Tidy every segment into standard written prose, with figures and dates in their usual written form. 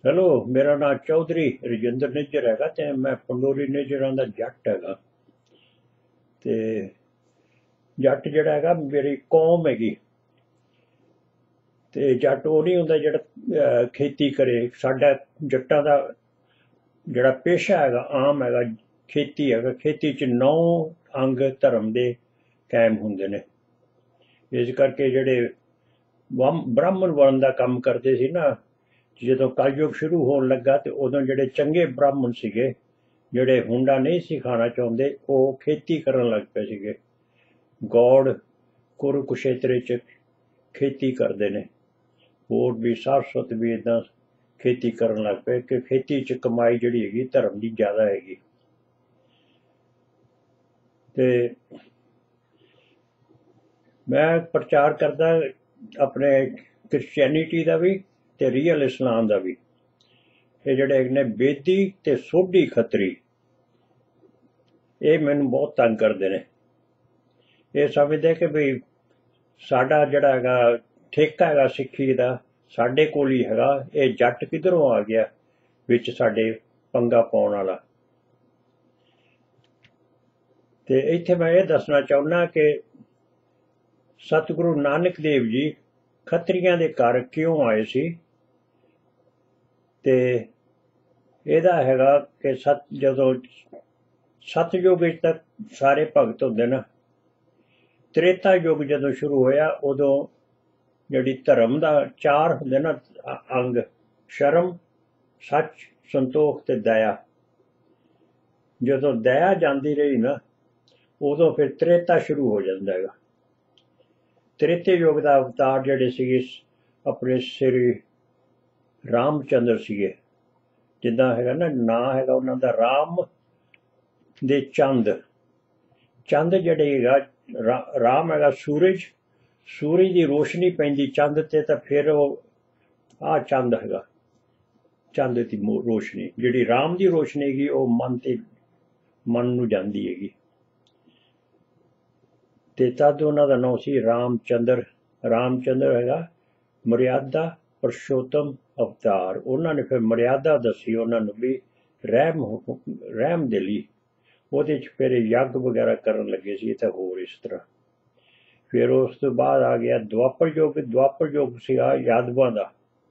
Hello, मेरा नाम चौधरी रजिंदर निज्जर हैगा ते मैं पंडोरी निज्जरां दा जट हैगा। ते जट जिहड़ा हैगा मेरी कौम हैगी। ते जट ओह नहीं हुंदा जिहड़ा खेती करे। साडा जट्टां दा जिहड़ा पेशा हैगा आम हैगा खेती हैगा। खेती च 9 अंग धर्म दे कायम हुंदे ने। इस करके जिहड़े ब्राह्मण वर्ण दा काम करदे सी ना, ਜਦੋਂ ਕਲਯੁਗ ਸ਼ੁਰੂ ਹੋਣ ਲੱਗਾ ਤੇ ਉਦੋਂ ਜਿਹੜੇ ਚੰਗੇ ਬ੍ਰਾਹਮਣ ਸੀਗੇ, ਜਿਹੜੇ ਹੁੰਡਾ ਨਹੀਂ ਸੀ ਖਾਣਾ ਚਾਹੁੰਦੇ, ਉਹ ਖੇਤੀ ਕਰਨ ਲੱਗ ਪਏ ਸੀਗੇ। ਗੌੜ ਕੁਰੂਕਸ਼ੇਤਰ 'ਚ ਖੇਤੀ ਕਰਦੇ ਨੇ। ਹੋਰ ਵੀ ਸਾਰਸਵਤ ਵੀ ਇੱਦਾਂ ਖੇਤੀ ਕਰਨ ਲੱਗ ਪਏ ਕਿ ਖੇਤੀ 'ਚ ਕਮਾਈ ਜਿਹੜੀ ਹੈਗੀ ਧਰਮ ਦੀ ਜ਼ਿਆਦਾ ਹੈਗੀ। ਤੇ ਮੈਂ ਪ੍ਰਚਾਰ ਕਰਦਾ ਆਪਣੇ ਕ੍ਰਿਸਚੈਨਿਟੀ ਦਾ ਵੀ ਤੇ ਰੀਅਲ ਇਸਲਾਮ ਦਾ ਵੀ। ਇਹ ਜਿਹੜੇ ਨੇ ਬੇਦੀ ਤੇ ਸੋਢੀ ਖੱਤਰੀ, ਇਹ ਮੈਨੂੰ ਬਹੁਤ ਤੰਗ ਕਰਦੇ ਨੇ। ਇਹ ਸਮਝਦੇ ਕਿ ਵੀ ਸਾਡਾ ਜਿਹੜਾ ਹੈਗਾ ਠੇਕਾ ਹੈਗਾ ਸਿੱਖੀ ਦਾ ਸਾਡੇ ਕੋਲ ਹੀ ਹੈਗਾ, ਇਹ ਜੱਟ ਕਿੱਧਰੋਂ ਆ ਗਿਆ ਵਿੱਚ ਸਾਡੇ ਪੰਗਾ ਪਾਉਣ ਵਾਲਾ। ਤੇ ਇੱਥੇ ਮੈਂ ਇਹ ਦੱਸਣਾ ਚਾਹੁੰਦਾ ਕਿ ਸਤਿਗੁਰੂ ਨਾਨਕ ਦੇਵ ਜੀ ਖੱਤਰੀਆਂ ਦੇ ਘਰ ਕਿਉਂ ਆਏ ਸੀ। ਤੇ ਇਹਦਾ ਹੈਗਾ ਕਿ ਜਦੋਂ ਸਤਯੁਗ ਵਿੱਚ ਤੱਕ ਸਾਰੇ ਭਗਤ ਹੁੰਦੇ ਨਾ, ਤ੍ਰੇਤਾ ਯੁੱਗ ਜਦੋਂ ਸ਼ੁਰੂ ਹੋਇਆ ਉਦੋਂ ਜਿਹੜੀ ਧਰਮ ਦਾ 4 ਹੁੰਦੇ ਨਾ ਅੰਗ, ਸ਼ਰਮ, ਸੱਚ, ਸੰਤੋਖ ਤੇ ਦਇਆ। ਜਦੋਂ ਦਇਆ ਜਾਂਦੀ ਰਹੀ ਨਾ, ਉਦੋਂ ਫਿਰ ਤ੍ਰੇਤਾ ਸ਼ੁਰੂ ਹੋ ਜਾਂਦਾ ਹੈਗਾ। ਤ੍ਰੇਤੇ ਯੁੱਗ ਦਾ ਅਵਤਾਰ ਜਿਹੜੇ ਸੀਗੇ ਆਪਣੇ ਸ੍ਰੀ ਰਾਮਚੰਦਰ ਸੀਗੇ। ਜਿੱਦਾਂ ਹੈਗਾ ਨਾ ਨਾਂ ਹੈਗਾ ਉਹਨਾਂ ਦਾ ਰਾਮ ਦੇ ਚੰਦ। ਚੰਦ ਜਿਹੜੇ ਹੈਗਾ ਰਾਮ ਹੈਗਾ ਸੂਰਜ ਦੀ ਰੋਸ਼ਨੀ ਪੈਂਦੀ ਚੰਦ ਤੇ, ਤਾਂ ਫਿਰ ਉਹ ਆਹ ਚੰਦ ਹੈਗਾ। ਚੰਦ ਦੀ ਰੋਸ਼ਨੀ ਜਿਹੜੀ ਰਾਮ ਦੀ ਰੋਸ਼ਨੀ ਹੈਗੀ ਉਹ ਮਨ ਨੂੰ ਜਾਂਦੀ ਹੈਗੀ। ਤੇ ਤਦ ਉਹਨਾਂ ਦਾ ਨਾਮ ਸੀ ਰਾਮਚੰਦਰ। ਰਾਮਚੰਦਰ ਹੈਗਾ ਮਰਿਆਦਾ ਪੁਰਸ਼ੋਤਮ ਅਵਤਾਰ। ਉਹਨਾਂ ਨੇ ਫਿਰ ਮਰਿਆਦਾ ਦੱਸੀ ਉਹਨਾਂ ਨੂੰ ਵੀ ਰਹਿਮ ਦੇ ਲਈ। ਉਹਦੇ 'ਚ ਫਿਰ ਯੱਗ ਵਗੈਰਾ ਕਰਨ ਲੱਗੇ ਸੀ ਤੇ ਹੋਰ ਇਸ ਤਰ੍ਹਾਂ। ਫਿਰ ਉਸ ਤੋਂ ਬਾਅਦ ਆ ਗਿਆ ਦੁਆਪਰ ਯੁੱਗ। ਦੁਆਪਰ ਯੁੱਗ ਸੀਗਾ ਯਾਦਵਾਂ ਦਾ।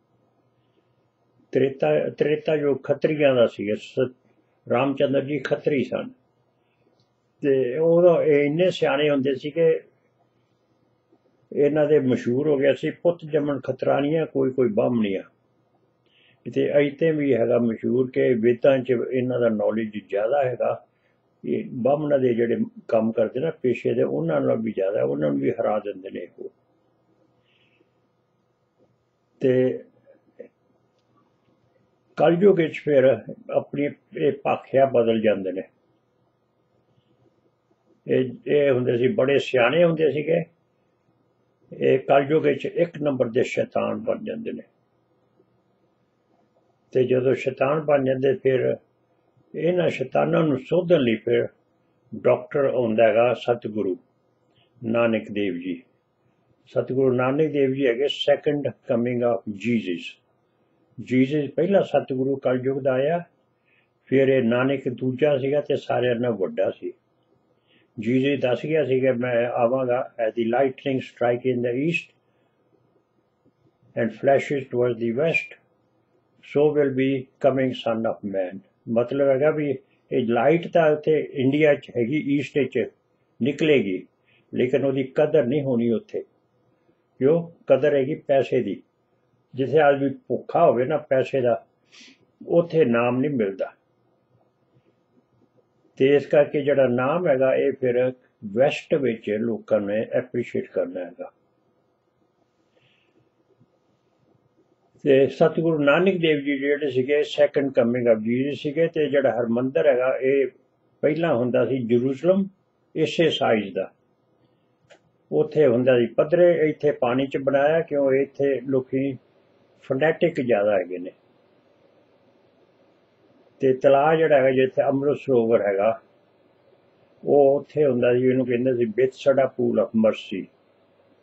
ਤ੍ਰੇਤਾ ਯੁੱਗ ਖੱਤਰੀਆਂ ਦਾ ਸੀਗਾ। ਰਾਮਚੰਦਰ ਜੀ ਖੱਤਰੀ ਸਨ। ਤੇ ਉਦੋਂ ਇਹ ਇੰਨੇ ਸਿਆਣੇ ਹੁੰਦੇ ਸੀ ਕਿ ਇਹਨਾਂ ਦੇ ਮਸ਼ਹੂਰ ਹੋ ਗਿਆ ਸੀ ਪੁੱਤ ਜੰਮਣ ਖਤਰਾਣੀਆਂ ਕੋਈ ਬਾਹਮਣੀਆਂ। ਤੇ ਇੱਥੇ ਵੀ ਹੈਗਾ ਮਸ਼ਹੂਰ ਕਿ ਵੇਦਾਂ 'ਚ ਇਹਨਾਂ ਦਾ ਨੌਲੇਜ ਜ਼ਿਆਦਾ ਹੈਗਾ। ਇਹ ਬਾਹਮਣਾਂ ਦੇ ਜਿਹੜੇ ਕੰਮ ਕਰਦੇ ਨਾ ਪੇਸ਼ੇ ਦੇ, ਉਹਨਾਂ ਨਾਲ ਵੀ ਜ਼ਿਆਦਾ, ਉਹਨਾਂ ਨੂੰ ਵੀ ਹਰਾ ਦਿੰਦੇ ਨੇ ਉਹ। ਤੇ ਕਲਯੁਗ ਵਿੱਚ ਫਿਰ ਆਪਣੀ ਇਹ ਭਾਖਿਆ ਬਦਲ ਜਾਂਦੇ ਨੇ। ਇਹ ਹੁੰਦੇ ਸੀ ਬੜੇ ਸਿਆਣੇ ਹੁੰਦੇ ਸੀਗੇ। ਇਹ ਕਲਯੁਗ ਵਿੱਚ 1 ਨੰਬਰ ਦੇ ਸ਼ੈਤਾਨ ਬਣ ਜਾਂਦੇ ਨੇ। ਤੇ ਜਦੋਂ ਸ਼ੈਤਾਨ ਬਣ ਜਾਂਦੇ ਫਿਰ ਇਹਨਾਂ ਸ਼ੈਤਾਨਾਂ ਨੂੰ ਸੋਧਣ ਲਈ ਫਿਰ ਡਾਕਟਰ ਆਉਂਦਾ ਹੈਗਾ ਸਤਿਗੁਰੂ ਨਾਨਕ ਦੇਵ ਜੀ। ਸਤਿਗੁਰੂ ਨਾਨਕ ਦੇਵ ਜੀ ਹੈਗੇ ਸੈਕੰਡ ਕਮਿੰਗ ਆਫ ਜੀਸਸ ਪਹਿਲਾ ਸਤਿਗੁਰੂ ਕਲਯੁਗ ਦਾ ਆਇਆ। ਫਿਰ ਇਹ ਨਾਨਕ ਦੂਜਾ ਸੀਗਾ ਤੇ ਸਾਰਿਆਂ ਨਾਲੋਂ ਵੱਡਾ ਸੀ। ਜੀਸਸ ਦੱਸ ਗਿਆ ਸੀ ਕਿ ਮੈਂ ਆਵਾਂਗਾ as the lightning strike in the east and flashes toward the west, so will be coming son of man. ਮਤਲਬ ਹੈਗਾ ਵੀ ਇਹ ਲਾਈਟ ਤਾਂ ਉੱਥੇ ਇੰਡੀਆ 'ਚ ਹੈਗੀ, ਈਸਟ 'ਚ ਨਿਕਲੇਗੀ, ਲੇਕਿਨ ਉਹਦੀ ਕਦਰ ਨਹੀਂ ਹੋਣੀ ਉੱਥੇ। ਕਿਉਂ? ਕਦਰ ਹੈਗੀ ਪੈਸੇ ਦੀ। ਜਿੱਥੇ ਆਦਮੀ ਭੁੱਖਾ ਹੋਵੇ ਨਾ ਪੈਸੇ ਦਾ, ਉੱਥੇ ਨਾਮ ਨਹੀਂ ਮਿਲਦਾ। ਤੇ ਇਸ ਕਰਕੇ ਜਿਹੜਾ ਨਾਮ ਹੈਗਾ ਇਹ ਫਿਰ ਵੈਸਟ ਵਿੱਚ ਲੋਕਾਂ ਨੇ ਐਪਰੀਸ਼ੀਏਟ ਕਰਨਾ ਹੈਗਾ। ਤੇ ਸਤਿਗੁਰੂ ਨਾਨਕ ਦੇਵ ਜੀ ਜਿਹੜੇ ਸੀਗੇ ਸੈਕੰਡ ਕਮਿੰਗ ਆਫ ਜੀਸਸ ਸੀਗੇ। ਤੇ ਜਿਹੜਾ ਹਰਮੰਦਰ ਹੈਗਾ ਇਹ ਪਹਿਲਾਂ ਹੁੰਦਾ ਸੀ ਜਰੂਸਲਮ ਇਸੇ ਸਾਈਜ਼ ਦਾ। ਉੱਥੇ ਹੁੰਦਾ ਸੀ ਪੱਧਰੇ, ਇੱਥੇ ਪਾਣੀ 'ਚ ਬਣਾਇਆ ਕਿਉਂ ਇੱਥੇ ਲੋਕੀ ਫਨੈਟਿਕ ਜ਼ਿਆਦਾ ਹੈਗੇ ਨੇ। ਤੇ ਤਲਾਅ ਜਿਹੜਾ ਹੈਗਾ ਜਿੱਥੇ ਅੰਮ੍ਰਿਤ ਸਰੋਵਰ ਹੈਗਾ ਉਹ ਉੱਥੇ ਹੁੰਦਾ ਸੀ, ਇਹਨੂੰ ਕਹਿੰਦੇ ਸੀ ਬੇਤਸਡਾ ਪੂਲ ਆਫ ਮਰਸੀ।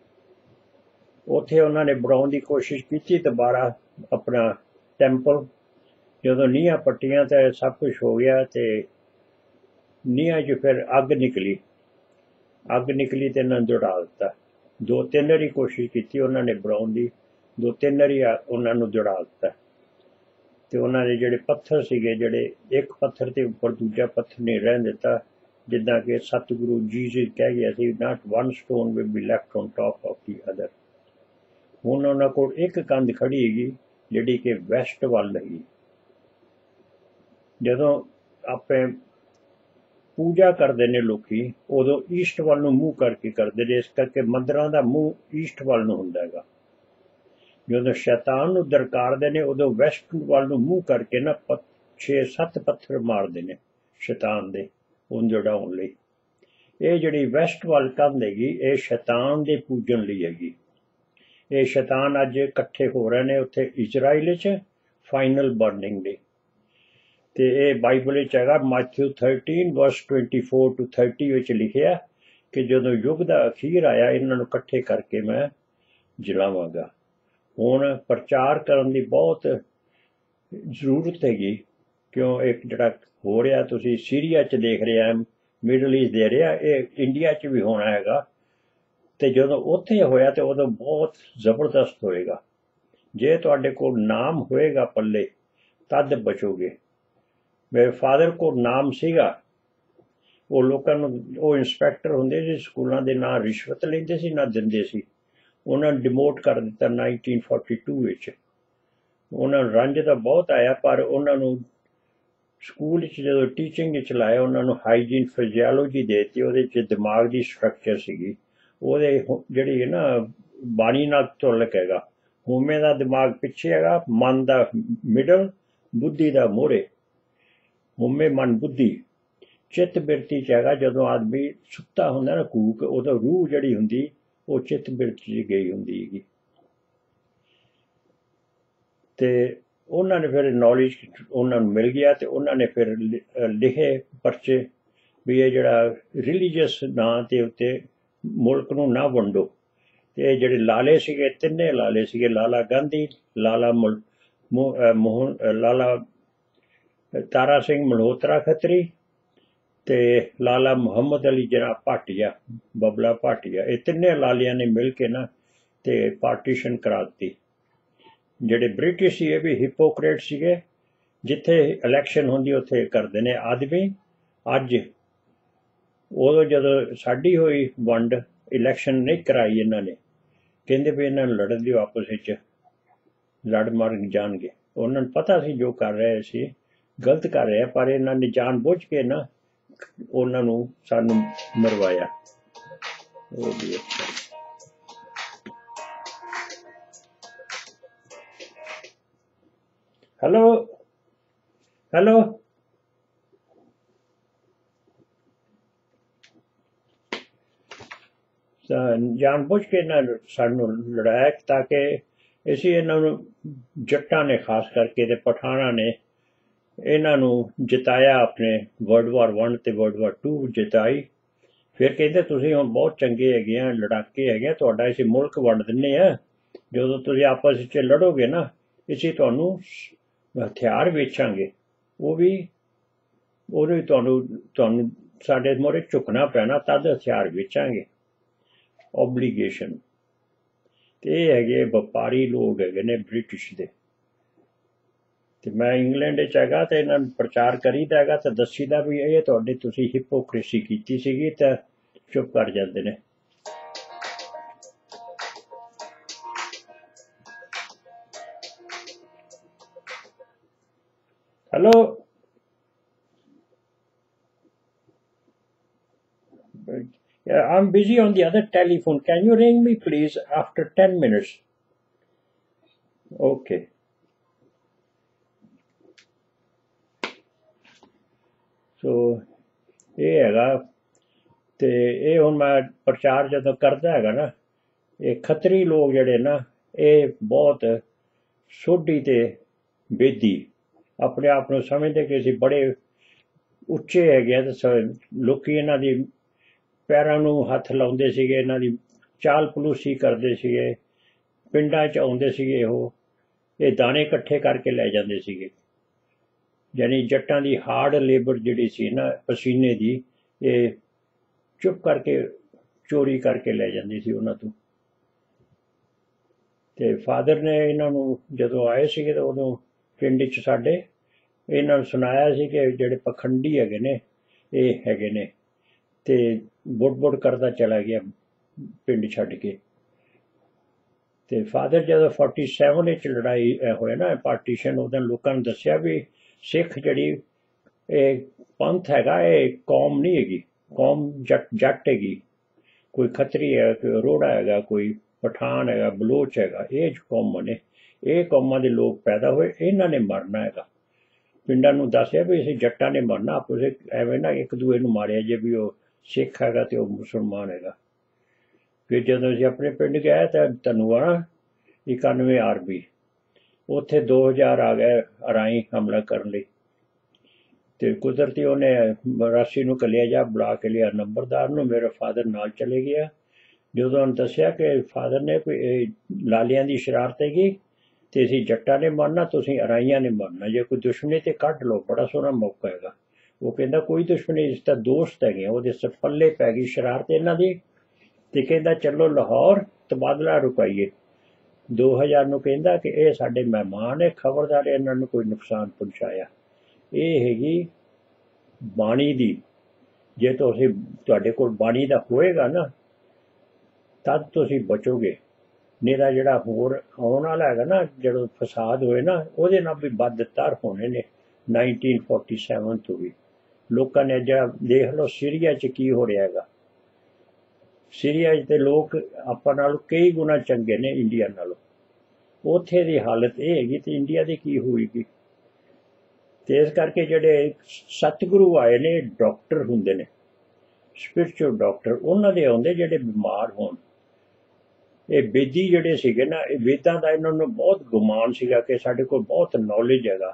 ਉੱਥੇ ਉਹਨਾਂ ਨੇ ਬਣਾਉਣ ਦੀ ਕੋਸ਼ਿਸ਼ ਕੀਤੀ ਦੁਬਾਰਾ ਆਪਣਾ ਟੈਂਪਲ, ਜਦੋਂ ਨੀਹਾਂ ਪੱਟੀਆਂ ਤੇ ਸਭ ਕੁਝ ਹੋ ਗਿਆ ਤੇ ਨੀਹਾਂ 'ਚ ਫਿਰ ਅੱਗ ਨਿਕਲੀ ਤੇ ਇਹਨਾਂ ਨੂੰ ਜੜਾ ਦਿੱਤਾ। 2-3 ਵਾਰੀ ਕੋਸ਼ਿਸ਼ ਕੀਤੀ ਉਹਨਾਂ ਨੇ ਬਣਾਉਣ ਦੀ, 2-3 ਵਾਰੀ ਉਹਨਾਂ ਨੂੰ ਜੜਾ ਦਿੱਤਾ। ਤੇ ਉਹਨਾਂ ਦੇ ਜਿਹੜੇ ਪੱਥਰ ਸੀਗੇ, ਜਿਹੜੇ ਇੱਕ ਪੱਥਰ ਦੇ ਉੱਪਰ ਦੂਜਾ ਪੱਥਰ ਨਹੀਂ ਰਹਿਣ ਦਿੱਤਾ, ਜਿੱਦਾਂ ਕਿ ਸਤਿਗੁਰੂ ਜੀ ਕਹਿ ਗਿਆ ਸੀ, not one stone will be left on top of the other. ਹੁਣ ਉਹਨਾਂ ਕੋਲ ਇੱਕ ਕੰਧ ਖੜੀ ਹੈਗੀ ਜਿਹੜੀ ਕਿ ਵੈਸਟ ਵੱਲ ਹੈਗੀ। ਜਦੋਂ ਆਪੇ ਪੂਜਾ ਕਰਦੇ ਨੇ ਲੋਕੀ, ਉਦੋਂ ਈਸਟ ਵੱਲ ਨੂੰ ਮੂੰਹ ਕਰਕੇ ਕਰਦੇ ਨੇ, ਇਸ ਕਰਕੇ ਮੰਦਿਰਾਂ ਦਾ ਮੂੰਹ ਈਸਟ ਵੱਲ ਨੂੰ ਹੁੰਦਾ ਹੈਗਾ। ਜਦੋਂ ਸ਼ੈਤਾਨ ਨੂੰ ਦਰਕਾਰਦੇ ਨੇ ਉਦੋਂ ਵੈਸਟ ਵੱਲ ਨੂੰ ਮੂੰਹ ਕਰਕੇ ਨਾ 6-7 ਪੱਥਰ ਮਾਰਦੇ ਨੇ ਸ਼ੈਤਾਨ ਦੇ ਉਹਨੂੰ ਜੜਾਉਣ ਲਈ। ਇਹ ਜਿਹੜੀ ਵੈਸਟ ਵੱਲ ਕੰਧ ਹੈਗੀ, ਇਹ ਸ਼ੈਤਾਨ ਦੇ ਪੂਜਣ ਲਈ ਹੈਗੀ। ਇਹ ਸ਼ੈਤਾਨ ਅੱਜ ਇਕੱਠੇ ਹੋ ਰਹੇ ਨੇ ਉੱਥੇ ਇਜ਼ਰਾਈਲ 'ਚ ਫਾਈਨਲ ਬਰਨਿੰਗ ਲਈ। ਤੇ ਇਹ ਬਾਈਬਲ ਵਿੱਚ ਹੈਗਾ, ਮਾਥਿਊ 13:24-30 ਵਿੱਚ ਲਿਖਿਆ ਕਿ ਜਦੋਂ ਯੁੱਗ ਦਾ ਅਖੀਰ ਆਇਆ ਇਹਨਾਂ ਨੂੰ ਇਕੱਠੇ ਕਰਕੇ ਮੈਂ ਜਲਾਵਾਂਗਾ। ਹੁਣ ਪ੍ਰਚਾਰ ਕਰਨ ਦੀ ਬਹੁਤ ਜ਼ਰੂਰਤ ਹੈਗੀ, ਕਿਉਂ ਇੱਕ ਜਿਹੜਾ ਹੋ ਰਿਹਾ ਤੁਸੀਂ ਸੀਰੀਆ 'ਚ ਦੇਖ ਰਿਹਾ, ਮਿਡਲ ਈਸਟ ਦੇ ਰਿਹਾ, ਇਹ ਇੰਡੀਆ 'ਚ ਵੀ ਹੋਣਾ ਹੈਗਾ। ਤੇ ਜਦੋਂ ਉੱਥੇ ਹੋਇਆ ਤੇ ਉਦੋਂ ਬਹੁਤ ਜ਼ਬਰਦਸਤ ਹੋਏਗਾ। ਜੇ ਤੁਹਾਡੇ ਕੋਲ ਨਾਮ ਹੋਏਗਾ ਪੱਲੇ ਤਦ ਬਚੋਗੇ। ਮੇਰੇ ਫਾਦਰ ਕੋਲ ਨਾਮ ਸੀਗਾ, ਉਹ ਲੋਕਾਂ ਨੂੰ, ਉਹ ਇੰਸਪੈਕਟਰ ਹੁੰਦੇ ਸੀ ਸਕੂਲਾਂ ਦੇ, ਨਾ ਰਿਸ਼ਵਤ ਲੈਂਦੇ ਸੀ ਨਾ ਦਿੰਦੇ ਸੀ। ਉਹਨਾਂ ਨੂੰ ਡਿਮੋਟ ਕਰ ਦਿੱਤਾ 1942 ਵਿੱਚ। ਉਹਨਾਂ ਨੂੰ ਰੰਜ ਤਾਂ ਬਹੁਤ ਆਇਆ, ਪਰ ਉਹਨਾਂ ਨੂੰ ਸਕੂਲ ਵਿੱਚ ਜਦੋਂ ਟੀਚਿੰਗ ਵਿੱਚ ਲਾਇਆ, ਉਹਨਾਂ ਨੂੰ ਹਾਈਜੀਨ ਫਿਜ਼ੀਓਲੋਜੀ ਦੇ ਦਿੱਤੀ। ਉਹਦੇ 'ਚ ਦਿਮਾਗ ਦੀ ਸਟਰਕਚਰ ਸੀਗੀ, ਉਹਦੇ ਜਿਹੜੀ ਹੈ ਨਾ ਬਾਣੀ ਨਾਲ ਤੁਲਕ ਹੈਗਾ। ਹਉਮੈ ਦਾ ਦਿਮਾਗ ਪਿੱਛੇ ਹੈਗਾ, ਮਨ ਦਾ ਮਿਡਲ, ਬੁੱਧੀ ਦਾ ਮੋਹਰੇ। ਹਉਮੈ ਮਨ ਬੁੱਧੀ ਚਿੱਤ ਬਿਰਤੀ 'ਚ ਹੈਗਾ। ਜਦੋਂ ਆਦਮੀ ਸੁੱਤਾ ਹੁੰਦਾ ਨਾ ਕੂਕ, ਉਦੋਂ ਰੂਹ ਜਿਹੜੀ ਹੁੰਦੀ ਉਹ ਚਿੱਤ ਬਿਰਤੀ 'ਚ ਗਈ ਹੁੰਦੀ ਹੈਗੀ। ਤੇ ਉਹਨਾਂ ਨੇ ਫਿਰ ਨੌਲੇਜ ਉਹਨਾਂ ਨੂੰ ਮਿਲ ਗਿਆ ਤੇ ਉਹਨਾਂ ਨੇ ਫਿਰ ਲਿਖੇ ਪਰਚੇ ਵੀ ਇਹ ਜਿਹੜਾ ਰਿਲੀਜੀਅਸ ਨਾਂ ਦੇ ਉੱਤੇ ਮੁਲਕ ਨੂੰ ਨਾ ਵੰਡੋ। ਤੇ ਇਹ ਜਿਹੜੇ ਲਾਲੇ ਸੀਗੇ, 3 ਲਾਲੇ ਸੀਗੇ, ਲਾਲਾ ਗਾਂਧੀ, ਲਾਲਾ ਲਾਲਾ ਤਾਰਾ ਸਿੰਘ ਮਲਹੋਤਰਾ ਖੱਤਰੀ ਤੇ ਲਾਲਾ ਮੁਹੰਮਦ ਅਲੀ ਜਨਾਬ ਭਾਟੀਆ, ਬਬਲਾ ਭਾਟੀਆ। ਇਹ 3 ਲਾਲਿਆਂ ਨੇ ਮਿਲ ਕੇ ਨਾ ਤੇ ਪਾਰਟੀਸ਼ਨ ਕਰਾ ਦਿੱਤੀ। ਜਿਹੜੇ ਬ੍ਰਿਟਿਸ਼ ਸੀ ਇਹ ਵੀ ਹਿਪੋਕਰੇਟ ਸੀਗੇ, ਜਿੱਥੇ ਇਲੈਕਸ਼ਨ ਹੁੰਦੀ ਉੱਥੇ ਕਰਦੇ ਨੇ ਆਦਮੀ। ਅੱਜ ਉਦੋਂ ਜਦੋਂ ਸਾਡੀ ਹੋਈ ਵੰਡ, ਇਲੈਕਸ਼ਨ ਨਹੀਂ ਕਰਾਈ ਇਹਨਾਂ ਨੇ, ਕਹਿੰਦੇ ਵੀ ਇਹਨਾਂ ਨੂੰ ਲੜਨ ਦਿਓ, ਆਪਸ ਵਿੱਚ ਲੜ ਮਰ ਜਾਣਗੇ। ਉਹਨਾਂ ਨੂੰ ਪਤਾ ਸੀ ਜੋ ਕਰ ਰਹੇ ਸੀ ਗਲਤ ਕਰ ਰਿਹਾ, ਪਰ ਇਹਨਾਂ ਨੇ ਜਾਣ ਬੁੱਝ ਕੇ ਨਾ ਉਹਨਾਂ ਨੂੰ ਸਾਨੂੰ ਮਰਵਾਇਆ। ਉਹ ਵੀ ਹੈਲੋ ਜਾਣ ਬੁੱਝ ਕੇ ਇਹਨਾਂ ਸਾਨੂੰ ਲੜਾਇਆ ਤਾਂ ਕਿ ਅਸੀਂ ਇਹਨਾਂ ਨੂੰ, ਜੱਟਾਂ ਨੇ ਖਾਸ ਕਰਕੇ ਤੇ ਪਠਾਨਾਂ ਨੇ ਇਹਨਾਂ ਨੂੰ ਜਿਤਾਇਆ। ਆਪਣੇ World War I ਤੇ World War II ਜਿਤਾਈ। ਫਿਰ ਕਹਿੰਦੇ ਤੁਸੀਂ ਹੁਣ ਬਹੁਤ ਚੰਗੇ ਹੈਗੇ ਆ, ਲੜਾਕੇ ਹੈਗੇ ਆ, ਤੁਹਾਡਾ ਅਸੀਂ ਮੁਲਕ ਵੰਡ ਦਿੰਦੇ ਆ। ਜਦੋਂ ਤੁਸੀਂ ਆਪਸ ਵਿੱਚ ਲੜੋਗੇ ਨਾ, ਅਸੀਂ ਤੁਹਾਨੂੰ ਹਥਿਆਰ ਵੇਚਾਂਗੇ। ਉਹਨੂੰ ਵੀ ਤੁਹਾਨੂੰ ਸਾਡੇ ਮੋਹਰੇ ਝੁਕਣਾ ਪੈਣਾ, ਤਦ ਹਥਿਆਰ ਵੇਚਾਂਗੇ। ਓਬਲੀਗੇਸ਼ਨ। ਤੇ ਇਹ ਹੈਗੇ ਵਪਾਰੀ ਲੋਕ ਹੈਗੇ ਨੇ ਬ੍ਰਿਟਿਸ਼ ਦੇ। ਤੇ ਮੈਂ ਇੰਗਲੈਂਡ ਵਿੱਚ ਹੈਗਾ ਤੇ ਇਹਨਾਂ ਨੂੰ ਪ੍ਰਚਾਰ ਕਰੀਦਾ ਹੈਗਾ ਤੇ ਦੱਸੀਦਾ ਵੀ ਇਹ ਤੁਹਾਡੀ ਤੁਸੀਂ ਹਿਪੋਕ੍ਰੇਸੀ ਕੀਤੀ ਸੀਗੀ, ਤਾਂ ਚੁੱਪ ਕਰ ਜਾਂਦੇ ਨੇ। Hello I'm busy on the other telephone. Can you ring me please after 10 minutes? Okay. So ਇਹ ਹੈਗਾ ਤੇ ਇਹ ਹੁਣ ਮੈਂ ਪ੍ਰਚਾਰ ਜਦੋਂ ਕਰਦਾ ਹੈਗਾ ਨਾ, ਇਹ ਖੱਤਰੀ ਲੋਕ ਜਿਹੜੇ ਨਾ, ਇਹ ਬਹੁਤ ਸੋਢੀ ਤੇ ਬੇਦੀ ਆਪਣੇ ਆਪ ਨੂੰ ਸਮਝਦੇ ਕਿ ਅਸੀਂ ਬੜੇ ਉੱਚੇ ਹੈਗੇ ਆ। ਤੇ ਲੋਕੀ ਇਹਨਾਂ ਦੀ ਪੈਰਾਂ ਨੂੰ ਹੱਥ ਲਾਉਂਦੇ ਸੀਗੇ, ਇਹਨਾਂ ਦੀ ਚਾਲ ਪਲੂਸੀ ਕਰਦੇ ਸੀਗੇ। ਪਿੰਡਾਂ 'ਚ ਆਉਂਦੇ ਸੀਗੇ, ਇਹ ਦਾਣੇ ਇਕੱਠੇ ਕਰਕੇ ਲੈ ਜਾਂਦੇ ਸੀਗੇ। यानी जट्टां दी हार्ड लेबर जिहड़ी सी ना पसीने दी, ये चुप करके चोरी करके लै जांदी सी उन्हां तों। ते फादर ने इन्हां नूं जदों आए सीगे तां उदों पिंड 'च साडे इन्हां नूं सुनाया सी कि जिहड़े पखंडी हैगे ने ਇਹ ਹੈਗੇ ਨੇ, ਤੇ ਬੁੜ ਕਰਦਾ ਚਲਾ ਗਿਆ ਪਿੰਡ ਛੱਡ ਕੇ। ਤੇ ਫਾਦਰ ਜਦੋਂ 47 ਵਿੱਚ ਲੜਾਈ ਹੋਇਆ ਨਾ ਪਾਰਟੀਸ਼ਨ, ਉਦੋਂ ਲੋਕਾਂ ਨੂੰ ਦੱਸਿਆ ਵੀ ਸਿੱਖ ਜਿਹੜੀ ਇਹ ਪੰਥ ਹੈਗਾ, ਇਹ ਕੌਮ ਨਹੀਂ ਹੈਗੀ, ਕੌਮ ਜੱਟ ਹੈਗੀ, ਕੋਈ ਖੱਤਰੀ ਹੈ, ਕੋਈ ਅਰੋੜਾ ਹੈਗਾ, ਕੋਈ ਪਠਾਨ ਹੈਗਾ, ਬਲੋਚ ਹੈਗਾ, ਇਹ ਕੌਮਾਂ ਨੇ, ਇਹ ਕੌਮਾਂ ਦੇ ਲੋਕ ਪੈਦਾ ਹੋਏ, ਇਹਨਾਂ ਨੇ ਮਰਨਾ ਹੈਗਾ। ਪਿੰਡਾਂ ਨੂੰ ਦੱਸਿਆ ਵੀ ਅਸੀਂ ਜੱਟਾਂ ਨੇ ਮਰਨਾ, ਆਪਸ ਐਵੇਂ ਨਾ ਇੱਕ ਦੂਏ ਨੂੰ ਮਾਰਿਆ ਜੇ ਵੀ ਉਹ ਸਿੱਖ ਹੈਗਾ ਤੇ ਉਹ ਮੁਸਲਮਾਨ ਹੈਗਾ। ਫਿਰ ਜਦੋਂ ਅਸੀਂ ਆਪਣੇ ਪਿੰਡ ਗਏ ਤਾਂ ਤੁਹਾਨੂੰ ਆ 91 ਆਰਬੀ, ਉੱਥੇ 2000 ਆ ਗਏ ਅਰਾਈ ਹਮਲਾ ਕਰਨ ਲਈ, ਤੇ ਕੁਦਰਤੀ ਉਹਨੇ ਰਾਸ਼ੀ ਨੂੰ ਕੱਲਿਆ ਜਾ ਬੁਲਾ ਕੇ ਲਿਆ ਨੰਬਰਦਾਰ ਨੂੰ, ਮੇਰਾ ਫਾਦਰ ਨਾਲ ਚਲੇ ਗਿਆ। ਜਦੋਂ ਉਹਨੇ ਦੱਸਿਆ ਕਿ ਫਾਦਰ ਨੇ ਕੋਈ ਲਾਲਿਆਂ ਦੀ ਸ਼ਰਾਰਤ ਹੈਗੀ ਤੇ ਅਸੀਂ ਜੱਟਾਂ ਨੇ ਮਰਨਾ, ਤੁਸੀਂ ਅਰਾਈਆਂ ਨੇ ਮਰਨਾ, ਜੇ ਕੋਈ ਦੁਸ਼ਮਣੀ ਤੇ ਕੱਢ ਲਓ, ਬੜਾ ਸੋਹਣਾ ਮੌਕਾ ਹੈਗਾ। ਉਹ ਕਹਿੰਦਾ ਕੋਈ ਦੁਸ਼ਮਣੀ, ਇਸ ਤਾਂ ਦੋਸਤ ਹੈਗੇ, ਉਹਦੇ ਸਪੱਲੇ ਪੈ ਗਈ ਸ਼ਰਾਰਤ ਇਹਨਾਂ ਦੀ, ਤੇ ਕਹਿੰਦਾ ਚਲੋ ਲਾਹੌਰ ਤਬਾਦਲਾ ਰੁਕਾਈਏ। 2000 ਨੂੰ ਕਹਿੰਦਾ ਕਿ ਇਹ ਸਾਡੇ ਮਹਿਮਾਨ ਹੈ, ਖਬਰਦਾਰ ਇਹਨਾਂ ਨੂੰ ਕੋਈ ਨੁਕਸਾਨ ਪਹੁੰਚਾਇਆ। ਇਹ ਹੈਗੀ ਬਾਣੀ ਦੀ, ਜੇ ਤੁਸੀਂ ਤੁਹਾਡੇ ਕੋਲ ਬਾਣੀ ਦਾ ਹੋਏਗਾ ਨਾ ਤਦ ਤੁਸੀਂ ਬਚੋਗੇ, ਨਹੀਂ ਤਾਂ ਜਿਹੜਾ ਹੋਰ ਆਉਣ ਵਾਲਾ ਹੈਗਾ ਨਾ, ਜਦੋਂ ਫਸਾਦ ਹੋਏ ਨਾ ਉਹਦੇ ਨਾਲ ਵੀ ਬਦਤਰ ਹੋਣੇ ਨੇ। 1947 ਤੋਂ ਵੀ ਲੋਕਾਂ ਨੇ ਜਿਹੜਾ ਦੇਖ ਲਓ ਸੀਰੀਆ 'ਚ ਕੀ ਹੋ ਰਿਹਾ ਹੈਗਾ, ਸੀਰੀਆ 'ਚ ਤੇ ਲੋਕ ਆਪਾਂ ਨਾਲੋਂ ਕਈ ਗੁਣਾ ਚੰਗੇ ਨੇ ਇੰਡੀਆ ਨਾਲੋਂ, ਉੱਥੇ ਦੀ ਹਾਲਤ ਇਹ ਹੈਗੀ ਤੇ ਇੰਡੀਆ ਦੀ ਕੀ ਹੋਏਗੀ। ਤੇ ਇਸ ਕਰਕੇ ਜਿਹੜੇ ਸਤਿਗੁਰੂ ਆਏ ਨੇ ਡਾਕਟਰ ਹੁੰਦੇ ਨੇ, ਸਪਿਰਿਚੁਅਲ ਡਾਕਟਰ, ਉਹਨਾਂ ਦੇ ਆਉਂਦੇ ਜਿਹੜੇ ਬਿਮਾਰ ਹੋਣ। ਇਹ ਬੇਦੀ ਜਿਹੜੇ ਸੀਗੇ ਨਾ, ਇਹ ਵੇਦਾਂ ਦਾ ਇਹਨਾਂ ਨੂੰ ਬਹੁਤ ਗੁਮਾਨ ਸੀਗਾ ਕਿ ਸਾਡੇ ਕੋਲ ਬਹੁਤ ਨੌਲੇਜ ਹੈਗਾ,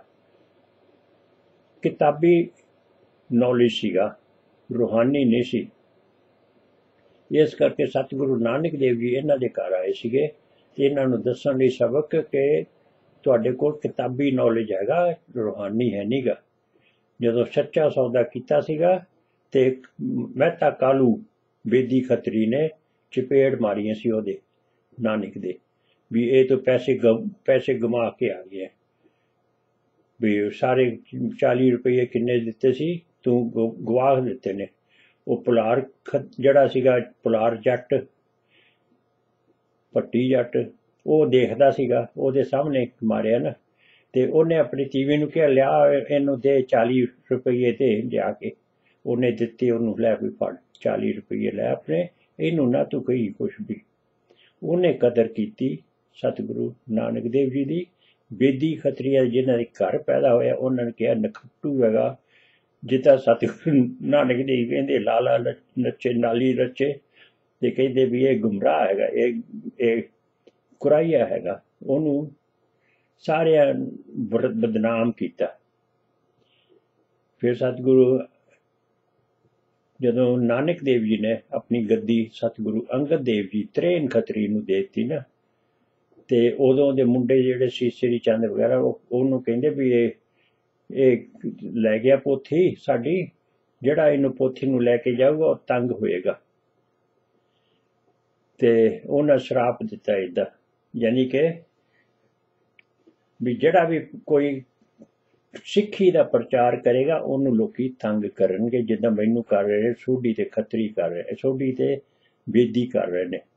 ਕਿਤਾਬੀ ਨੌਲੇਜ ਸੀਗਾ, ਰੂਹਾਨੀ ਨਹੀਂ ਸੀ। ਇਸ ਕਰਕੇ ਸਤਿਗੁਰੂ ਨਾਨਕ ਦੇਵ ਜੀ ਇਹਨਾਂ ਦੇ ਘਰ ਆਏ ਸੀਗੇ ਤੇ ਇਹਨਾਂ ਨੂੰ ਦੱਸਣ ਲਈ ਸਬਕ ਕਿ ਤੁਹਾਡੇ ਕੋਲ ਕਿਤਾਬੀ ਨੌਲੇਜ ਹੈਗਾ, ਰੂਹਾਨੀ ਹੈ ਨੀਗਾ। ਜਦੋਂ ਸੱਚਾ ਸੌਦਾ ਕੀਤਾ ਸੀਗਾ ਤੇ ਮਹਿਤਾ ਕਾਲੂ ਬੇਦੀ ਖੱਤਰੀ ਨੇ ਚਪੇੜ ਮਾਰੀਆਂ ਸੀ ਉਹਦੇ ਨਾਨਕ ਦੇ, ਵੀ ਇਹ ਤਾਂ ਪੈਸੇ ਗਮਾ ਕੇ ਆ ਗਿਆ, ਵੀ ਸਾਰੇ 40 ਰੁਪਏ ਕਿੰਨੇ ਦਿੱਤੇ ਸੀ ਤੂੰ ਗਵਾ ਦਿੱਤੇ ਨੇ। ਉਹ ਪੁਲਾਰ ਜਿਹੜਾ ਸੀਗਾ, ਪੁਲਾਰ ਜੱਟ, ਪੱਟੀ ਜੱਟ, ਉਹ ਦੇਖਦਾ ਸੀਗਾ, ਉਹਦੇ ਸਾਹਮਣੇ ਮਾਰਿਆ ਨਾ, ਤੇ ਉਹਨੇ ਆਪਣੀ ਤੀਵੀ ਨੂੰ ਕਿਹਾ ਲਿਆ ਇਹਨੂੰ ਦੇ 40 ਰੁਪਏ ਤੇ ਲਿਆ ਕੇ ਉਹਨੇ ਦਿੱਤੇ, ਉਹਨੂੰ ਲੈ ਵੀ ਫੜ 40 ਰੁਪਏ ਲੈ ਆਪਣੇ, ਇਹਨੂੰ ਨਾ ਤੂੰ ਕਹੀ ਕੁਛ ਵੀ। ਉਹਨੇ ਕਦਰ ਕੀਤੀ ਸਤਿਗੁਰੂ ਨਾਨਕ ਦੇਵ ਜੀ ਦੀ। ਬੇਦੀ ਖੱਤਰੀਆ ਜਿਨ੍ਹਾਂ ਦੇ ਘਰ ਪੈਦਾ ਹੋਇਆ, ਉਹਨਾਂ ਨੇ ਕਿਹਾ ਨਖੱਟੂ ਹੈਗਾ, ਜਿੱਦਾਂ ਸਤਿਗੁਰੂ ਨਾਨਕ ਦੇਵ ਕਹਿੰਦੇ ਲਾਲਾ ਨੱਚੇ ਨਾਲੀ ਰਚੇ, ਤੇ ਕਹਿੰਦੇ ਵੀ ਇਹ ਗੁੰਮਰਾਹ ਹੈਗਾ, ਇਹ ਕੁਰਾਈਆ ਹੈਗਾ। ਉਹਨੂੰ ਸਾਰਿਆਂ ਬਦਨਾਮ ਕੀਤਾ। ਫਿਰ ਸਤਿਗੁਰੂ ਜਦੋਂ ਨਾਨਕ ਦੇਵ ਜੀ ਨੇ ਆਪਣੀ ਗੱਦੀ ਸਤਿਗੁਰੂ ਅੰਗਦ ਦੇਵ ਜੀ ਤਰੇਨ ਖੱਤਰੀ ਨੂੰ ਦੇ ਦਿੱਤੀ ਨਾ, ਤੇ ਉਦੋਂ ਦੇ ਮੁੰਡੇ ਜਿਹੜੇ ਸੀ ਸ੍ਰੀ ਚੰਦ ਵਗੈਰਾ, ਉਹਨੂੰ ਕਹਿੰਦੇ ਵੀ ਇਹ ਲੈ ਗਿਆ ਪੋਥੀ ਸਾਡੀ, ਜਿਹੜਾ ਇਹਨੂੰ ਪੋਥੀ ਨੂੰ ਲੈ ਕੇ ਜਾਊਗਾ ਉਹ ਤੰਗ ਹੋਏਗਾ। ਤੇ ਉਹਨਾਂ ਸ਼ਰਾਪ ਦਿੱਤਾ ਇੱਦਾਂ, ਯਾਨੀ ਕਿ ਵੀ ਜਿਹੜਾ ਵੀ ਕੋਈ ਸਿੱਖੀ ਦਾ ਪ੍ਰਚਾਰ ਕਰੇਗਾ ਉਹਨੂੰ ਲੋਕੀ ਤੰਗ ਕਰਨਗੇ, ਜਿੱਦਾਂ ਮੈਨੂੰ ਕਰ ਰਹੇ ਨੇ, ਸੋਢੀ ਤੇ ਖੱਤਰੀ ਕਰ ਰਹੇ, ਸੋਢੀ ਤੇ ਬੇਦੀ ਕਰ ਰਹੇ ਨੇ।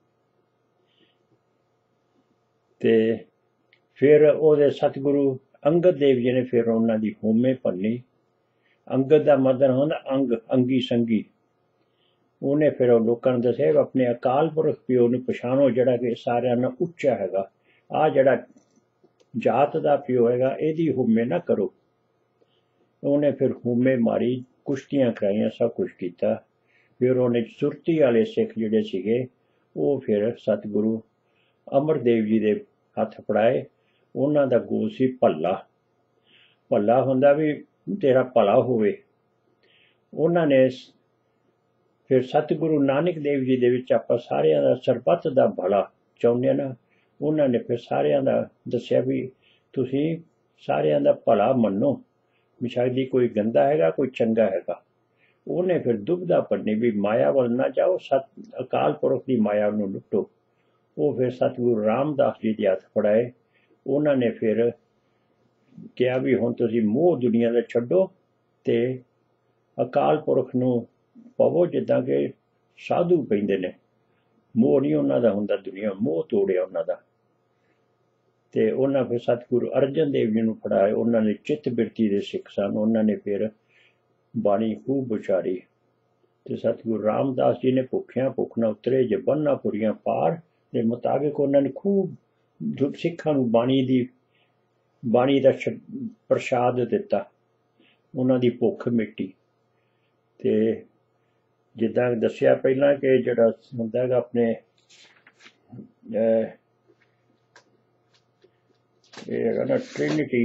ਤੇ ਫਿਰ ਉਹਦੇ ਸਤਿਗੁਰੂ ਅੰਗਦ ਦੇਵ ਜੀ ਨੇ ਫਿਰ ਉਹਨਾਂ ਦੀ ਹੋਮੇ ਭੰਨੀ। ਅੰਗਦ ਦਾ ਮਤਲਬ ਹੁੰਦਾ ਅੰਗ, ਅੰਗੀ ਸੰਗੀ। ਉਹਨੇ ਫਿਰ ਉਹ ਲੋਕਾਂ ਨੂੰ ਦੱਸਿਆ ਆਪਣੇ ਅਕਾਲ ਪੁਰਖ ਪਿਓ ਨੂੰ ਪਛਾਣੋ, ਜਿਹੜਾ ਕਿ ਸਾਰਿਆਂ ਨਾਲੋਂ ਉੱਚਾ ਹੈਗਾ। ਆਹ ਜਿਹੜਾ ਜਾਤ ਦਾ ਪਿਓ ਹੈਗਾ, ਇਹਦੀ ਹੋਮੇ ਨਾ ਕਰੋ। ਉਹਨੇ ਫਿਰ ਹੋਮੇ ਮਾਰੀ, ਕੁਸ਼ਤੀਆਂ ਕਰਾਈਆਂ, ਸਭ ਕੁਛ ਕੀਤਾ। ਫਿਰ ਉਹਨੇ ਸੁਰਤੀ ਵਾਲੇ ਸਿੱਖ ਜਿਹੜੇ ਸੀਗੇ, ਉਹ ਫਿਰ ਸਤਿਗੁਰੂ ਅਮਰਦੇਵ ਜੀ ਦੇ ਹੱਥ ਫੜਾਏ। ਉਹਨਾਂ ਦਾ ਗੋ ਸੀ ਭੱਲਾ। ਭੱਲਾ ਹੁੰਦਾ ਵੀ ਤੇਰਾ ਭਲਾ ਹੋਵੇ। ਉਹਨਾਂ ਨੇ ਫਿਰ ਸਤਿਗੁਰੂ ਨਾਨਕ ਦੇਵ ਜੀ ਦੇ ਵਿੱਚ ਆਪਾਂ ਸਾਰਿਆਂ ਦਾ ਸਰਬੱਤ ਦਾ ਭਲਾ ਚਾਹੁੰਦੇ ਨਾ, ਉਹਨਾਂ ਨੇ ਫਿਰ ਸਾਰਿਆਂ ਦਾ ਦੱਸਿਆ ਵੀ ਤੁਸੀਂ ਸਾਰਿਆਂ ਦਾ ਭਲਾ ਮੰਨੋ, मिशादी कोई गंदा हैगा कोई चंगा हैगा। ਉਹਨੇ ਫਿਰ ਦੁਬਦਾ ਪੰਨੀ ਵੀ ਮਾਇਆ ਵੱਲ ਨਾ ਜਾਓ, ਅਕਾਲ ਪੁਰਖ ਦੀ ਮਾਇਆ ਨੂੰ ਲੁੱਟੋ। ਉਹ ਫਿਰ ਸਤਿਗੁਰੂ ਰਾਮਦਾਸ ਜੀ ਦੇ ਹੱਥ ਫੜਾਏ। ਉਹਨਾਂ ਨੇ ਫਿਰ ਕਿਹਾ ਵੀ ਹੁਣ ਤੁਸੀਂ ਮੋਹ ਦੁਨੀਆ ਦਾ ਛੱਡੋ ਤੇ ਅਕਾਲ ਪੁਰਖ ਨੂੰ ਪਵੋ, ਜਿੱਦਾਂ ਕਿ ਸਾਧੂ ਪੈਂਦੇ ਨੇ। ਮੋਹ ਨਹੀਂ ਉਹਨਾਂ ਦਾ ਹੁੰਦਾ, ਦੁਨੀਆ ਮੋਹ ਤੋੜਿਆ ਉਹਨਾਂ ਦਾ। ਤੇ ਉਹਨਾਂ ਫਿਰ ਸਤਿਗੁਰੂ ਅਰਜਨ ਦੇਵ ਜੀ ਨੂੰ ਫੜਾਏ। ਉਹਨਾਂ ਨੇ ਚਿੱਤ ਬਿਰਤੀ ਦੇ ਸਿੱਖ ਸਨ। ਉਹਨਾਂ ਨੇ ਫਿਰ ਬਾਣੀ ਖੂਬ ਉਚਾਰੀ ਤੇ ਸਤਿਗੁਰੂ ਰਾਮਦਾਸ ਜੀ ਨੇ ਭੁੱਖਿਆਂ ਭੁੱਖ ਨਾ ਉਤਰੇ ਜੇ ਬੰਨਾ ਪੁਰੀਆਂ ਪਾਰ ਦੇ ਮੁਤਾਬਿਕ ਉਹਨਾਂ ਨੇ ਖੂਬ ਸਿੱਖਾਂ ਨੂੰ ਬਾਣੀ ਦਾ ਪ੍ਰਸ਼ਾਦ ਦਿੱਤਾ। ਉਹਨਾਂ ਦੀ ਭੁੱਖ ਮਿਟੀ। ਤੇ ਜਿੱਦਾਂ ਦੱਸਿਆ ਪਹਿਲਾਂ ਕਿ ਜਿਹੜਾ ਹੁੰਦਾ ਹੈਗਾ ਆਪਣੇ ਇਹ ਹੈਗਾ ਨਾ ਟ੍ਰਿਨਿਟੀ,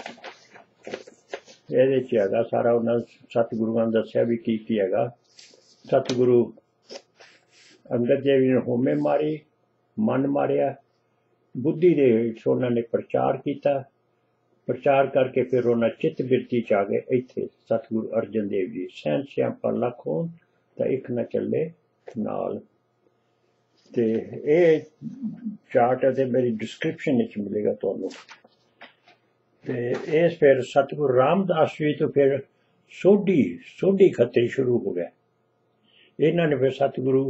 ਇਹਦੇ 'ਚ ਹੈਗਾ ਸਾਰਾ। ਉਹਨਾਂ ਸਤਿਗੁਰੂਆਂ ਨੇ ਦੱਸਿਆ ਵੀ ਕੀ ਹੈਗਾ। ਸਤਿਗੁਰੂ ਅੰਗਦ ਦੇਵ ਜੀ ਨੇ ਹੋਮੇ ਮਾਰੀ, ਮਨ ਮਾਰਿਆ, ਬੁੱਧੀ ਦੇ ਵਿੱਚ ਉਹਨਾਂ ਨੇ ਪ੍ਰਚਾਰ ਕੀਤਾ। ਪ੍ਰਚਾਰ ਕਰਕੇ ਫਿਰ ਉਹਨਾਂ ਚਿੱਤ ਬਿਰਤੀ 'ਚ ਆ ਗਏ। ਇੱਥੇ ਸਤਿਗੁਰੂ ਅਰਜਨ ਦੇਵ ਜੀ ਸੈਨ ਸਿਆਪਾ ਲੱਖ ਹੋਣ ਤਾਂ ਇੱਕ ਨਾ ਚੱਲੇ ਨਾਲ। ਤੇ ਇਹ ਚਾਰਟ ਅਤੇ ਮੇਰੀ ਡਿਸਕ੍ਰਿਪਸ਼ਨ ਵਿੱਚ ਮਿਲੇਗਾ ਤੁਹਾਨੂੰ। ਤੇ ਇਸ ਫਿਰ ਸਤਿਗੁਰੂ ਰਾਮਦਾਸ ਜੀ ਤੋਂ ਫਿਰ ਸੋਢੀ ਖੱਤਰੀ ਸ਼ੁਰੂ ਹੋ ਗਿਆ। ਇਹਨਾਂ ਨੇ ਫਿਰ ਸਤਿਗੁਰੂ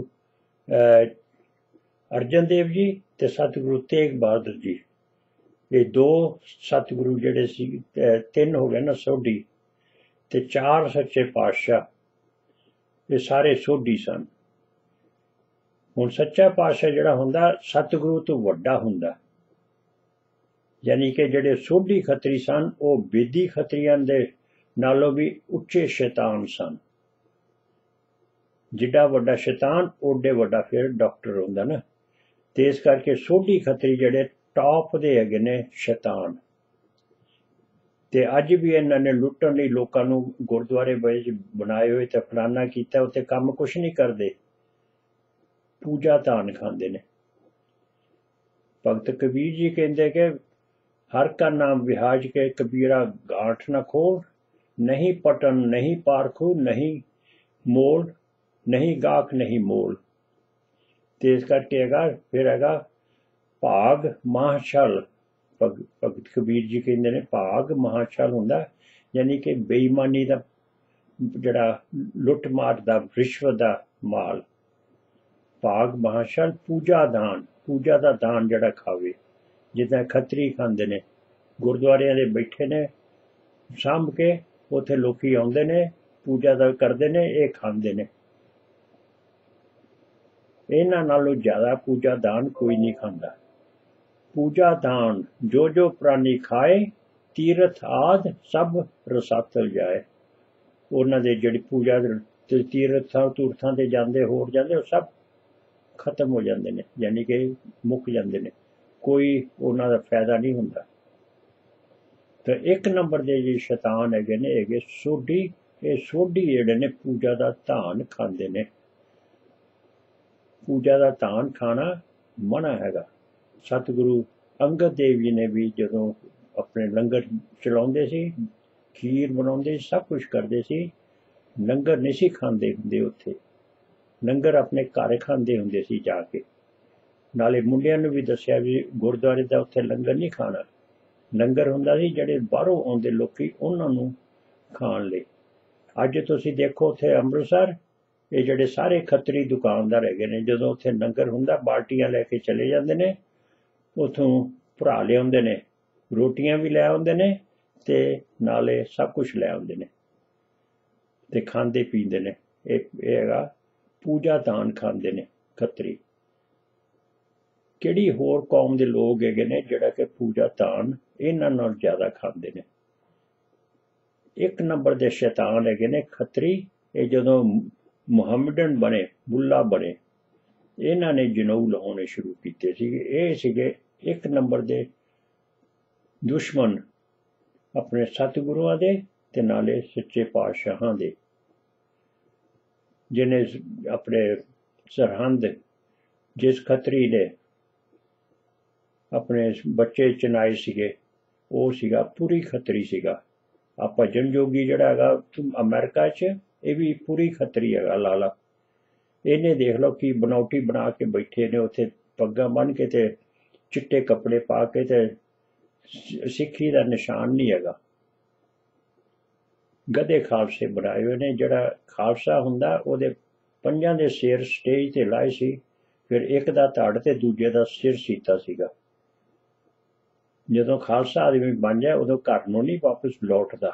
ਅਰਜਨ ਦੇਵ ਜੀ ਤੇ ਸਤਿਗੁਰੂ ਤੇਗ ਬਹਾਦਰ ਜੀ, ਇਹ ਦੋ ਸਤਿਗੁਰੂ ਜਿਹੜੇ ਸੀ, ਤਿੰਨ ਹੋ ਗਏ ਨਾ ਸੋਢੀ, ਤੇ ਚਾਰ ਸੱਚੇ ਪਾਤਸ਼ਾਹ, ਇਹ ਸਾਰੇ ਸੋਢੀ ਸਨ। ਹੁਣ ਸੱਚਾ ਪਾਤਸ਼ਾਹ ਜਿਹੜਾ ਹੁੰਦਾ ਸਤਿਗੁਰੂ ਤੋਂ ਵੱਡਾ ਹੁੰਦਾ, ਯਾਨੀ ਕਿ ਜਿਹੜੇ ਸੋਢੀ ਖੱਤਰੀ ਸਨ ਉਹ ਬੇਦੀ ਖੱਤਰੀਆਂ ਦੇ ਨਾਲੋਂ ਵੀ ਉੱਚੇ ਸ਼ੈਤਾਨ ਸਨ। ਜਿੱਡਾ ਵੱਡਾ ਸ਼ੈਤਾਨ ਓਡੇ ਵੱਡਾ ਫਿਰ ਡਾਕਟਰ ਹੁੰਦਾ ਨਾ। ਤੇ ਇਸ ਕਰਕੇ ਸੋਢੀ ਖੱਤਰੀ ਜਿਹੜੇ ਟਾਪ ਦੇ ਹੈਗੇ ਨੇ ਸ਼ੈਤਾਨ। ਤੇ ਅੱਜ ਵੀ ਇਹਨਾਂ ਨੇ ਲੁੱਟਣ ਲਈ ਲੋਕਾਂ ਨੂੰ ਗੁਰਦੁਆਰੇ ਵਿੱਚ ਬਣਾਏ ਹੋਏ ਤੇ ਫਲਾਨਾ ਕੀਤਾ, ਉੱਥੇ ਕੰਮ ਕੁਛ ਨਹੀਂ ਕਰਦੇ, ਪੂਜਾ ਦਾਨ ਖਾਂਦੇ ਨੇ। ਭਗਤ ਕਬੀਰ ਜੀ ਕਹਿੰਦੇ ਕਿ हर का नाम विहाज के कबीरा गांठ न खोल, नहीं पटन नहीं पारखू नहीं मोल, नहीं गाक नहीं मोल। ते इस करके हैगा फिर हैगा भाग महाछल। भगत कबीर जी कहते हैं भाग महाछल हुंदा, यानी कि बेईमानी दा जिहड़ा लुट मार दा रिश्वत दा माल। भाग महाछल पूजा दान, पूजा दा दान जिहड़ा खावे, जिदा खतरी खांदे ने, गुरुद्वारियां दे बैठे ने सामभ के, उत्थे लोकी आउंदे ने पूजा दा करदे ने, ये खांदे ने। इन्हां नालों ज़्यादा पूजा दान कोई नहीं खांदा। पूजा दान जो जो प्राणी खाए, तीरथ आद सब रसातल जाए। उन्हां दे जिहड़ी पूजा तीरथां तुरथां ते जांदे होर जांदे, वो सब खत्म हो जाते हैं, यानी कि मुक जाते हैं, कोई उन्हां दा फायदा नहीं हुंदा। तो एक नंबर दे जी शैतान हैगे ने हैगे सोढी। ये सोढी जिहड़े ने पूजा दा धान खांदे ने। पूजा दा धान खाना मना हैगा। सतगुरु अंगद देव जी ने भी जदों अपने लंगर चलाउंदे सी, खीर बनाउंदे, सब कुछ करदे सी, लंगर नहीं सी खांदे हुंदे उत्थे। लंगर अपने घर खांदे हुंदे सी जाके। नाले मुंडियां नूं भी दस्सिया भी गुरुद्वारे दा उत्थे लंगर नहीं खाना। लंगर हुंदा सी जिहड़े बाहरों आउंदे लोकी उन्हां नूं खाण लई। अज तुसीं देखो उत्थे अमृतसर ये जिहड़े सारे खत्तरी दुकानदार हैगे ने, जदों उत्थे लंगर हुंदा बाल्टियां लैके चले जांदे ने, उत्थों भरा लिआउंदे ने, रोटियां भी लै आउंदे ने ते नाले सब कुछ लै आउंदे ने ते खांदे पींदे ने। इह हैगा पूजा दान खांदे ने खत्तरी। किहड़ी होर कौम दे लोग हैगे ने जिहड़ा कि पूजा दान इन्हां नाल ज़्यादा खांदे ने। एक नंबर दे शैतान हैगे ने खत्तरी। ये जदों मुहम्मदन बने, मुल्ला बने, इन्हां ने जनेऊ लाउणे शुरू कीते सीगे। ये सीगे एक नंबर दे दुश्मन अपने सतगुरुआं दे ते नाले सच्चे पातशाहां दे, जिन्हें अपने सरहंद जिस खत्तरी ने अपने बच्चे चनाए सीगे, वो सीगा पुरी खत्तरी सीगा। आ भजन जोगी जिहड़ा हैगा अमेरिका च ये भी पूरी खतरी हैगा लाला। इन्हें देख लो कि बनौटी बना के बैठे ने उत्थे पग्गां बन के ते चिट्टे कपड़े पा के ते सिक्खी दा निशान नहीं हैगा। गधे खालसे बनाए हुए ने। जिहड़ा खालसा हुंदा ओहदे पंजां दे सिर स्टेज ते लाए सी, फिर एक दा धड़ ते दूजे दा सिर सीता सीगा। जदों खालसा आदमी बन जाए उदों घर नूं नहीं वापस लौटदा।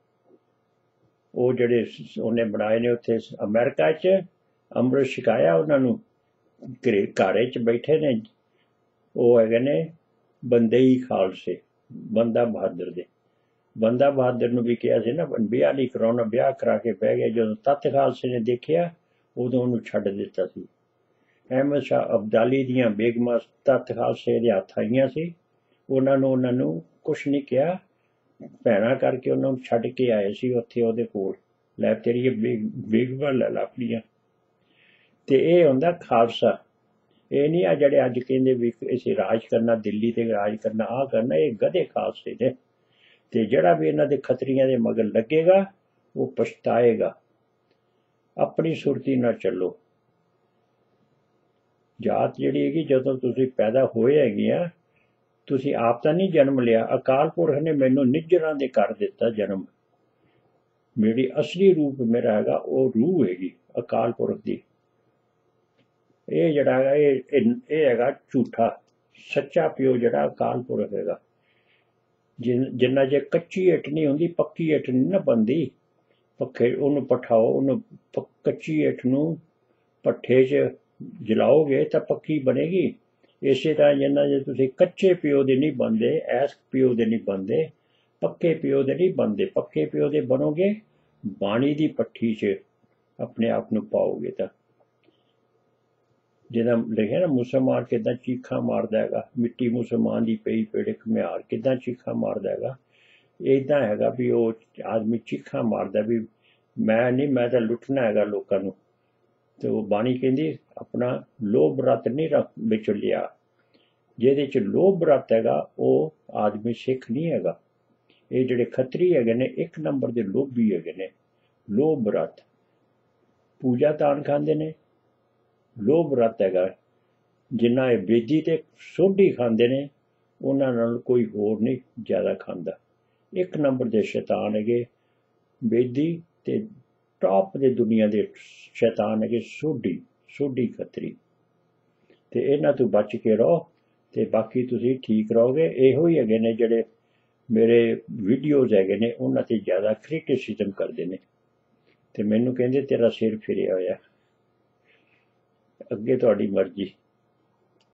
ਉਹ ਜਿਹੜੇ ਉਹਨੇ ਬਣਾਏ ਨੇ ਉੱਥੇ ਅਮਰੀਕਾ 'ਚ ਅੰਮ੍ਰਿਤ ਛਕਾਇਆ ਉਹਨਾਂ ਨੂੰ, ਘਰ 'ਚ ਬੈਠੇ ਨੇ। ਉਹ ਹੈਗੇ ਨੇ ਬੰਦੇ ਹੀ ਖਾਲਸੇ, ਬੰਦਾ ਬਹਾਦਰ ਦੇ। ਬੰਦਾ ਬਹਾਦਰ ਨੂੰ ਵੀ ਕਿਹਾ ਸੀ ਨਾ ਵਿਆਹ ਨਹੀਂ ਕਰਾਉਣਾ, ਵਿਆਹ ਕਰਾ ਕੇ ਬਹਿ ਗਏ। ਜਦੋਂ ਤੱਤ ਖਾਲਸੇ ਨੇ ਦੇਖਿਆ ਉਦੋਂ ਉਹਨੂੰ ਛੱਡ ਦਿੱਤਾ ਸੀ। ਅਹਿਮਦ ਸ਼ਾਹ ਅਬਦਾਲੀ ਦੀਆਂ ਬੇਗਮਾਂ ਤੱਤ ਖਾਲਸੇ ਦੇ ਹੱਥ ਆਈਆਂ ਸੀ। ਉਹਨਾਂ ਨੂੰ ਕੁਛ ਨਹੀਂ ਕਿਹਾ, ਭੈਣਾਂ ਕਰਕੇ ਉਹਨਾਂ ਨੂੰ ਛੱਡ ਕੇ ਆਏ ਸੀ ਉੱਥੇ ਉਹਦੇ ਕੋਲ। ਲੈ ਤੇਰੀ ਬੇਗਮਾਂ ਲੈ ਲਾ ਆਪਣੀਆਂ। ਤੇ ਇਹ ਹੁੰਦਾ ਖਾਲਸਾ। ਇਹ ਨਹੀਂ ਆ ਜਿਹੜੇ ਅੱਜ ਕਹਿੰਦੇ ਵੀ ਅਸੀਂ ਰਾਜ ਕਰਨਾ, ਦਿੱਲੀ ਤੇ ਰਾਜ ਕਰਨਾ, ਆਹ ਕਰਨਾ। ਇਹ ਗਧੇ ਖਾਲਸੇ ਨੇ। ਤੇ ਜਿਹੜਾ ਵੀ ਇਹਨਾਂ ਦੇ ਖੱਤਰੀਆਂ ਦੇ ਮਗਰ ਲੱਗੇਗਾ ਉਹ ਪਛਤਾਏਗਾ। ਆਪਣੀ ਸੁਰਤੀ ਨਾਲ ਚੱਲੋ। ਜਾਤ ਜਿਹੜੀ ਹੈਗੀ, ਜਦੋਂ ਤੁਸੀਂ ਪੈਦਾ ਹੋਏ ਹੈਗੇ ਆ, ਤੁਸੀਂ ਆਪ ਤਾਂ ਨਹੀਂ ਜਨਮ ਲਿਆ। ਅਕਾਲ ਪੁਰਖ ਨੇ ਮੈਨੂੰ ਨਿੱਜਰਾਂ ਦੇ ਕਰ ਦਿੱਤਾ ਜਨਮ। ਮੇਰੀ ਅਸਲੀ ਰੂਪ ਮੇਰਾ ਹੈਗਾ ਉਹ ਰੂਹ ਹੈਗੀ ਅਕਾਲ ਪੁਰਖ ਦੀ। ਇਹ ਜਿਹੜਾ ਹੈਗਾ ਇਹ ਹੈਗਾ ਝੂਠਾ। ਸੱਚਾ ਪਿਓ ਜਿਹੜਾ ਅਕਾਲ ਪੁਰਖ ਹੈਗਾ। ਜਿੰਨਾ ਜੇ ਕੱਚੀ ਇੱਟ ਨਹੀਂ ਹੁੰਦੀ, ਪੱਕੀ ਇੱਟ ਨਹੀਂ ਨਾ ਬਣਦੀ। ਪੱਖੇ ਉਹਨੂੰ ਪਠਾਓ, ਉਹਨੂੰ ਕੱਚੀ ਇੱਟ ਨੂੰ ਭੱਠੇ 'ਚ ਜਲਾਓਗੇ ਤਾਂ ਪੱਕੀ ਬਣੇਗੀ। ਇਸੇ ਤਰ੍ਹਾਂ ਜਿੰਨਾ ਜੇ ਤੁਸੀਂ ਕੱਚੇ ਪਿਓ ਦੇ ਨਹੀਂ ਬਣਦੇ, ਐਸ ਪਿਓ ਦੇ ਨਹੀਂ ਬਣਦੇ, ਪੱਕੇ ਪਿਓ ਦੇ ਨਹੀਂ ਬਣਦੇ। ਪੱਕੇ ਪਿਓ ਦੇ ਬਣੋਗੇ ਬਾਣੀ ਦੀ ਭੱਠੀ 'ਚ ਆਪਣੇ ਆਪ ਨੂੰ ਪਾਓਗੇ। ਤਾਂ ਜਿਹਦਾ ਲਿਖਿਆ ਨਾ ਮੁਸਲਮਾਨ ਕਿੱਦਾਂ ਚੀਖਾਂ ਮਾਰਦਾ ਹੈਗਾ, ਮਿੱਟੀ ਮੁਸਲਮਾਨ ਦੀ ਪਈ ਪੇੜੇ ਘੁਮਿਆਰ ਕਿੱਦਾਂ ਚੀਖਾਂ ਮਾਰਦਾ ਹੈਗਾ। ਇੱਦਾਂ ਹੈਗਾ ਵੀ ਉਹ ਆਦਮੀ ਚੀਖਾਂ ਮਾਰਦਾ ਵੀ ਮੈਂ ਨਹੀਂ, ਮੈਂ ਤਾਂ ਲੁੱਟਣਾ ਹੈਗਾ ਲੋਕਾਂ ਨੂੰ। ਤੇ ਉਹ ਬਾਣੀ ਕਹਿੰਦੀ ਆਪਣਾ ਲੋਭ ਰੱਤ ਨਹੀਂ ਵਿੱਚ ਲਿਆ। ਜਿਹਦੇ 'ਚ ਲੋਭ ਰੱਤ ਹੈਗਾ ਉਹ ਆਦਮੀ ਸਿੱਖ ਨਹੀਂ ਹੈਗਾ। ਇਹ ਜਿਹੜੇ ਖੱਤਰੀ ਹੈਗੇ ਨੇ ਇੱਕ ਨੰਬਰ ਦੇ ਲੋਭੀ ਹੈਗੇ ਨੇ। ਲੋਭ ਰੱਤ ਪੂਜਾ ਦਾਨ ਖਾਂਦੇ ਨੇ, ਲੋਭ ਰੱਤ ਹੈਗਾ। ਜਿੰਨਾ ਇਹ ਬੇਦੀ ਤੇ ਸੋਢੀ ਖਾਂਦੇ ਨੇ ਉਹਨਾਂ ਨਾਲ ਕੋਈ ਹੋਰ ਨਹੀਂ ਜ਼ਿਆਦਾ ਖਾਂਦਾ। ਇੱਕ ਨੰਬਰ ਦੇ ਸ਼ੈਤਾਨ ਹੈਗੇ ਬੇਦੀ ਤੇ ਟੌਪ ਦੇ ਦੁਨੀਆ ਦੇ ਸ਼ੈਤਾਨ ਹੈਗੇ ਸੋਢੀ ਖੱਤਰੀ। ਤੇ ਇਹਨਾਂ ਤੋਂ ਬਚ ਕੇ ਰਹੋ ਤੇ ਬਾਕੀ ਤੁਸੀਂ ਠੀਕ ਰਹੋਗੇ। ਇਹੋ ਹੀ ਹੈਗੇ ਨੇ ਜਿਹੜੇ ਮੇਰੇ ਵੀਡੀਓਜ਼ ਹੈਗੇ ਨੇ ਉਹਨਾਂ 'ਤੇ ਜ਼ਿਆਦਾ ਕ੍ਰਿਟਿਸਿਜ਼ਮ ਕਰਦੇ ਨੇ ਤੇ ਮੈਨੂੰ ਕਹਿੰਦੇ ਤੇਰਾ ਸਿਰ ਫਿਰਿਆ ਹੋਇਆ। ਅੱਗੇ ਤੁਹਾਡੀ ਮਰਜ਼ੀ।